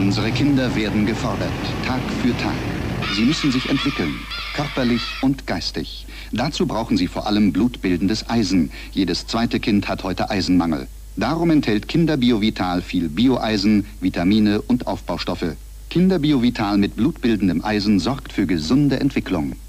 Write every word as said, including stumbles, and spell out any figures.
Unsere Kinder werden gefordert, Tag für Tag. Sie müssen sich entwickeln, körperlich und geistig. Dazu brauchen sie vor allem blutbildendes Eisen. Jedes zweite Kind hat heute Eisenmangel. Darum enthält Kinderbiovital viel Bioeisen, Vitamine und Aufbaustoffe. Kinderbiovital mit blutbildendem Eisen sorgt für gesunde Entwicklung.